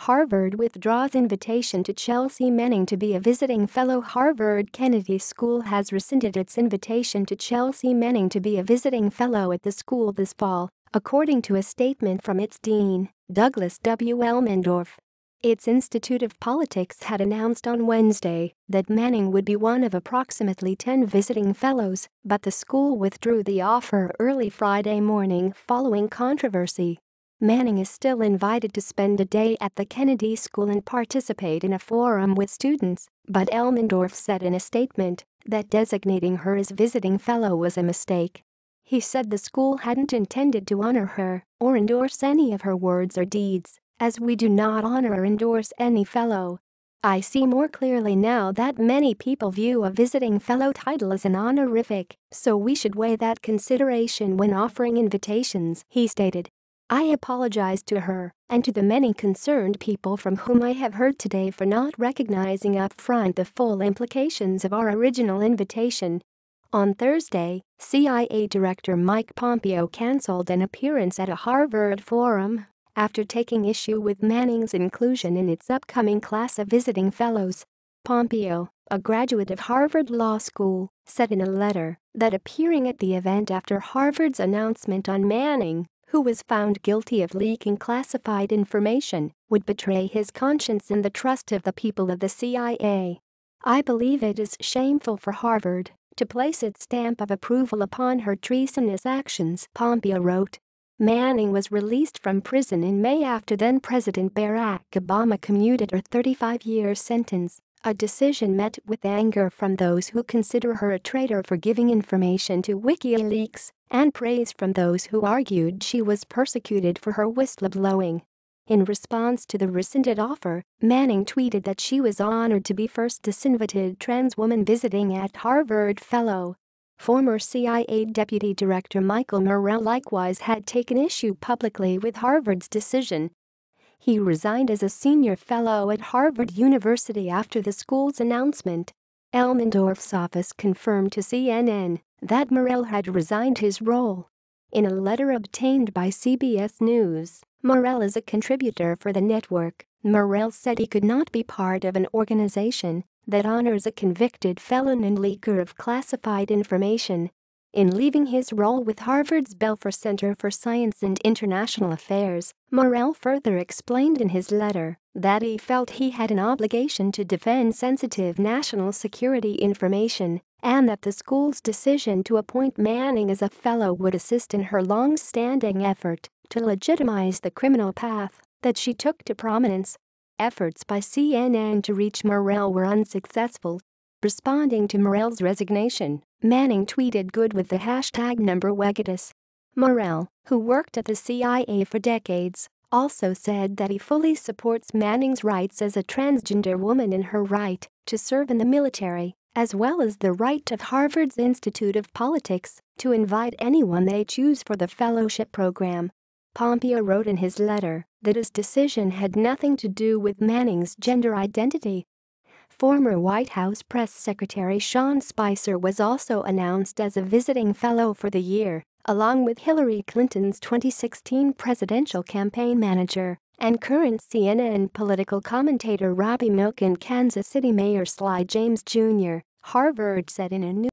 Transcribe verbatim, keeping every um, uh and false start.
Harvard withdraws invitation to Chelsea Manning to be a visiting fellow. Harvard Kennedy School has rescinded its invitation to Chelsea Manning to be a visiting fellow at the school this fall, according to a statement from its dean, Douglas W. Elmendorf. Its Institute of Politics had announced on Wednesday that Manning would be one of approximately ten visiting fellows, but the school withdrew the offer early Friday morning following controversy. Manning is still invited to spend a day at the Kennedy School and participate in a forum with students, but Elmendorf said in a statement that designating her as visiting fellow was a mistake. He said the school hadn't intended to honor her or endorse any of her words or deeds, as we do not honor or endorse any fellow. I see more clearly now that many people view a visiting fellow title as an honorific, so we should weigh that consideration when offering invitations, he stated. I apologize to her and to the many concerned people from whom I have heard today for not recognizing up front the full implications of our original invitation. On Thursday, C I A Director Mike Pompeo canceled an appearance at a Harvard forum after taking issue with Manning's inclusion in its upcoming class of visiting fellows. Pompeo, a graduate of Harvard Law School, said in a letter that appearing at the event after Harvard's announcement on Manning, who was found guilty of leaking classified information, would betray his conscience and the trust of the people of the C I A. I believe it is shameful for Harvard to place its stamp of approval upon her treasonous actions, Pompeo wrote. Manning was released from prison in May after then-President Barack Obama commuted her thirty-five-year sentence, a decision met with anger from those who consider her a traitor for giving information to WikiLeaks, and praise from those who argued she was persecuted for her whistleblowing. In response to the rescinded offer, Manning tweeted that she was honored to be first disinvited trans woman visiting at Harvard fellow. Former C I A Deputy Director Michael Morrell likewise had taken issue publicly with Harvard's decision. He resigned as a senior fellow at Harvard University after the school's announcement. Elmendorf's office confirmed to C N N that Morrell had resigned his role. In a letter obtained by C B S News, Morrell is a contributor for the network. Morrell said he could not be part of an organization that honors a convicted felon and leaker of classified information. In leaving his role with Harvard's Belfer Center for Science and International Affairs, Morrell further explained in his letter that he felt he had an obligation to defend sensitive national security information and that the school's decision to appoint Manning as a fellow would assist in her long-standing effort to legitimize the criminal path that she took to prominence. Efforts by C N N to reach Morrell were unsuccessful. Responding to Morrell's resignation, Manning tweeted good with the hashtag number Wegatus. Morrell, who worked at the C I A for decades, also said that he fully supports Manning's rights as a transgender woman in her right to serve in the military, as well as the right of Harvard's Institute of Politics to invite anyone they choose for the fellowship program. Pompeo wrote in his letter that his decision had nothing to do with Manning's gender identity. Former White House Press Secretary Sean Spicer was also announced as a visiting fellow for the year, along with Hillary Clinton's twenty sixteen presidential campaign manager and current C N N political commentator Robbie Milk and Kansas City Mayor Sly James Junior, Harvard said in a new